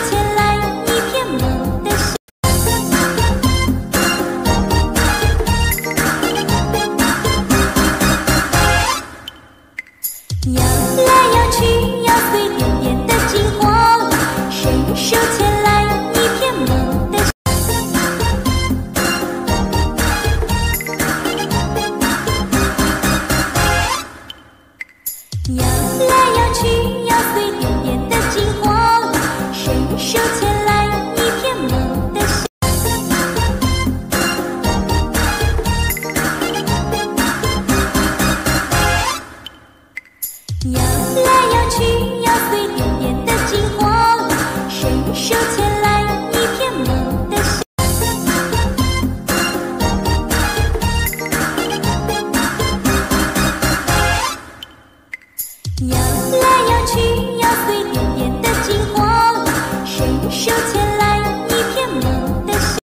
前来一片梦的笑。摇来摇去，摇碎点点的金黄，伸手前来一片梦的笑。摇来摇去，摇碎点点的金黄，伸手前来一片梦的笑。摇来摇去，摇碎点点的金黄，伸手前来一片梦的笑。摇来摇去，摇碎点点的金黄，伸手前来一片梦的笑。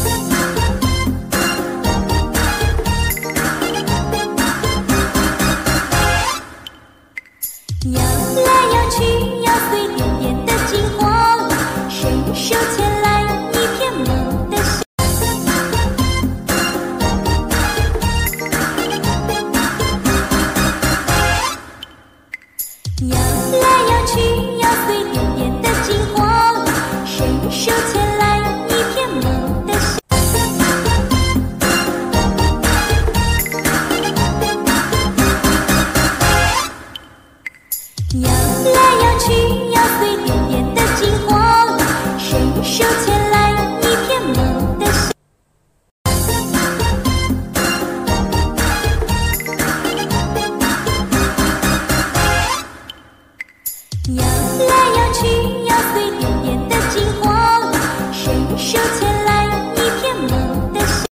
摇来摇去，摇碎点点的金黄，伸手前来一片梦的笑。摇来摇去，摇碎点点的金黄，伸手前来一片梦的笑。摇来摇去，摇碎点点的金黄，伸手前来一片梦的笑。摇来摇去，摇碎点点的金黄，伸手前来一片梦的笑。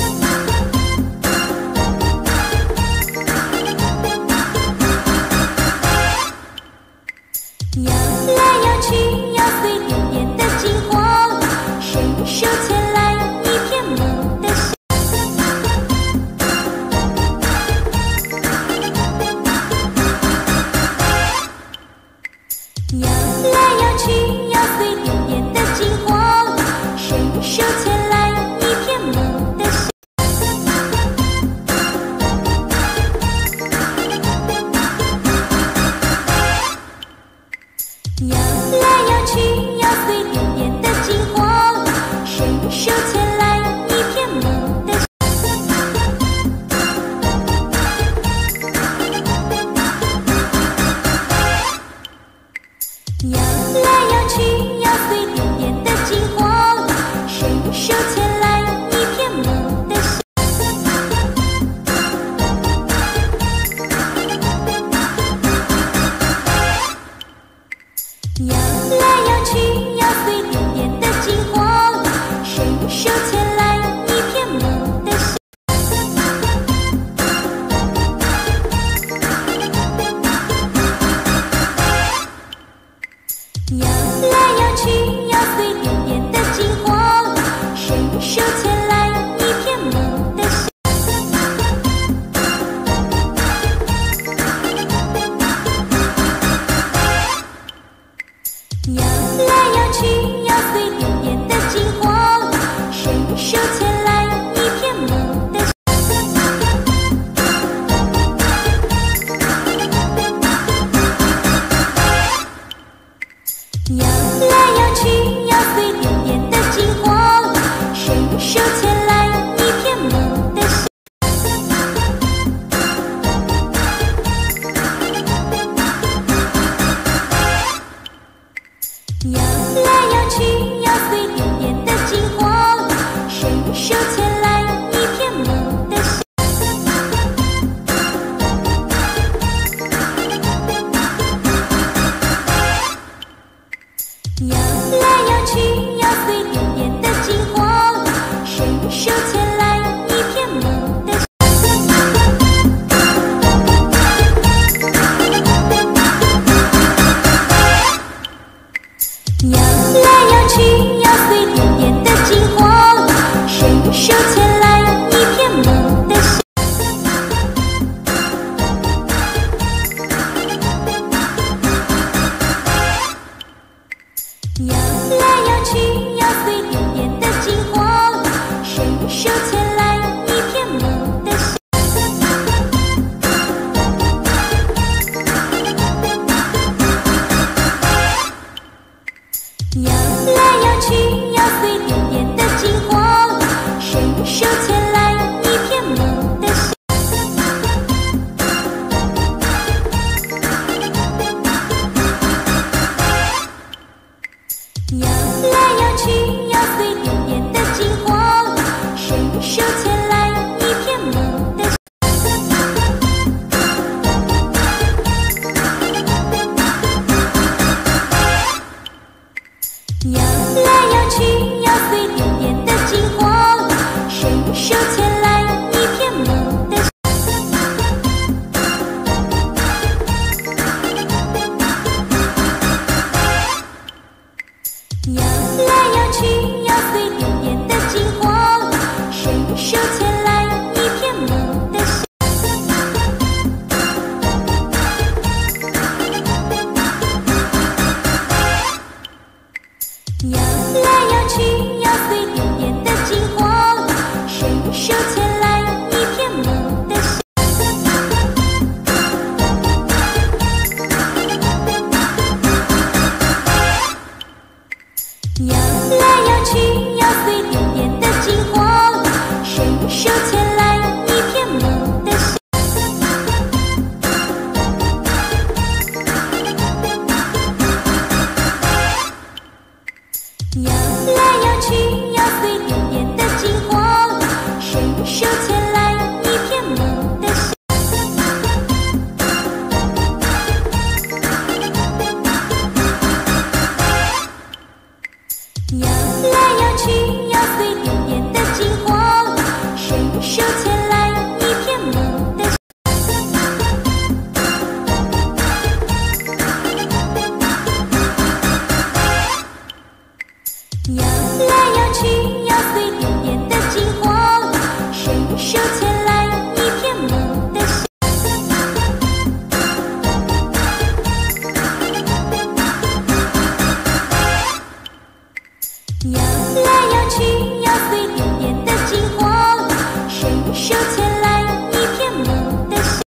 摇来摇去，摇碎点点的金黄，伸手前来一片梦的笑。摇来摇去，摇碎点点的金黄，伸手前来一片梦的笑。摇来摇去，摇碎点点的金黄，伸手前来一片梦的笑。摇来摇去，摇碎点点的金黄，伸手前来一片梦的笑。摇来摇去，摇碎点点的金黄，伸手前来一片梦的笑。摇来摇去，摇碎点点的金黄，伸手前来一片梦的笑。摇来摇去，摇碎点点的金黄，伸手前来一片梦的笑。摇来摇去，摇碎点点的金黄，伸手前来一片梦的笑。摇来摇去，摇碎点点的金黄，伸手前来一片梦的笑。摇来摇去，摇碎点点的金黄，伸手前来一片梦的笑。摇来摇去，摇碎点点的金黄，伸手前来一片梦的笑。摇来来摇去，摇碎点点的金黄，伸手牵来一片梦的香。摇来摇去，摇碎点点的金黄，伸手牵来一片梦的香。摇来摇去，摇碎点点的金黄，伸手牵来一片梦的香。摇来摇去，摇碎点点的金黄，伸手牵来一片梦的香。摇来摇去，摇碎点点的金黄，伸手牵来一片梦的香。摇来摇去，摇碎点点的金黄，伸手牵来一片梦的香。摇来摇去，摇碎点点的金黄，伸手牵来一片梦的香。摇来摇去，摇碎点点的金黄，伸手牵来一片梦的香。摇来摇去，摇碎点点的金黄，伸手牵来一片梦的香。摇来摇去，摇碎点点的金黄，伸手牵来一片梦的香。摇来摇去。